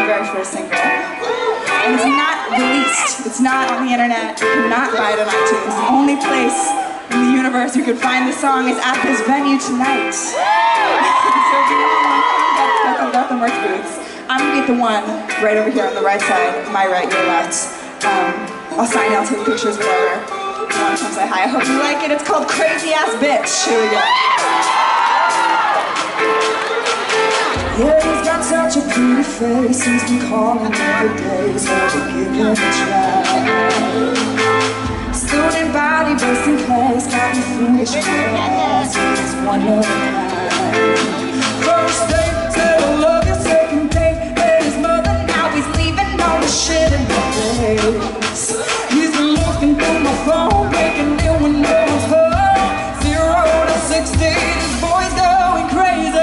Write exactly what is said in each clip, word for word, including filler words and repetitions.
very first single. And it's not released. It's not on the internet. You cannot buy it on iTunes. The only place in the universe you could find the song is at this venue tonight. So if you want to come get the merch booths, I'm gonna get the one right over here on the right side, my right, your left. Um, I'll sign it, I'll take pictures, whatever. If you want to come say hi, I hope you like it. It's called Crazy Ass Bitch. Here we go. Yeah, he's got such a pretty face. He's been calling every day, so we'll give him a try. Student body, busting place, got me foolish ass. He's one of a kind. First date, said I love you. Second date, met his mother. Now he's leaving all the shit in my face. He's been looking through my phone, making new and no one's home. Zero to sixty, this boy's going crazy.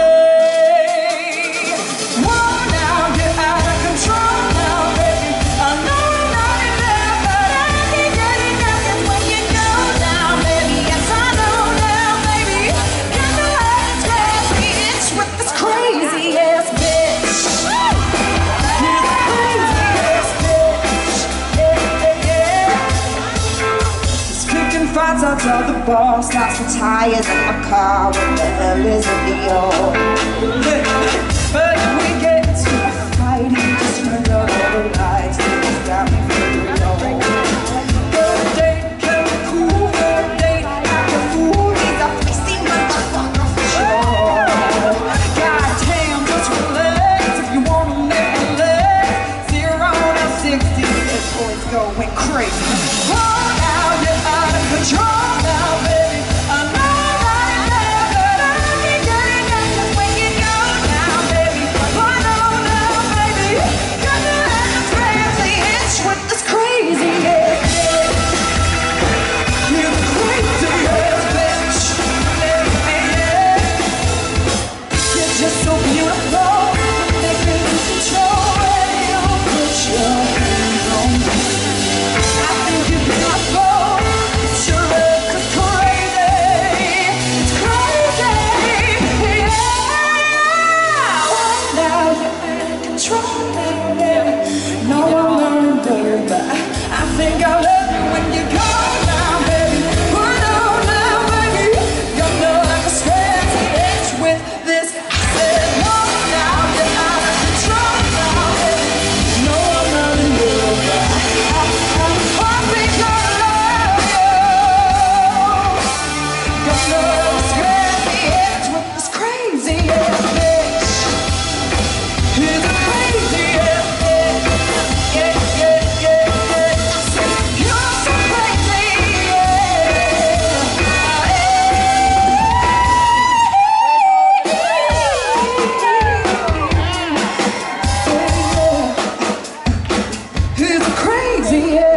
Fights outside the bar, stops for tires in my car. What the hell is it, y'all? But if we get into a fight, he just turned out all the lights. He's got me figuring out. Third date, can we cool? Third date, act a fool. He's a feisty motherfucker for sure. Goddamn, just relax if you wanna make a leg. Zero to sixty, this boy's going crazy. Control now, baby. I know that it's there, but I can't get enough when you go now, baby. I know now, baby. Got to have a crazy itch with this crazy ass bitch. You're the crazy ass bitch. You're just so beautiful. Make me lose control when you put your hands on me. I think you're beautiful. No, I'm learning, baby, but I think I love you when you go down, baby. Put on now, baby. You're not like a crazy itch with this. I said, no, now you're out of control now, baby. No, I'm learning, baby, but I, I, I think I love you. You're not like a crazy itch with this crazy ass bitch. He's a crazy ass. He's crazy, yeah.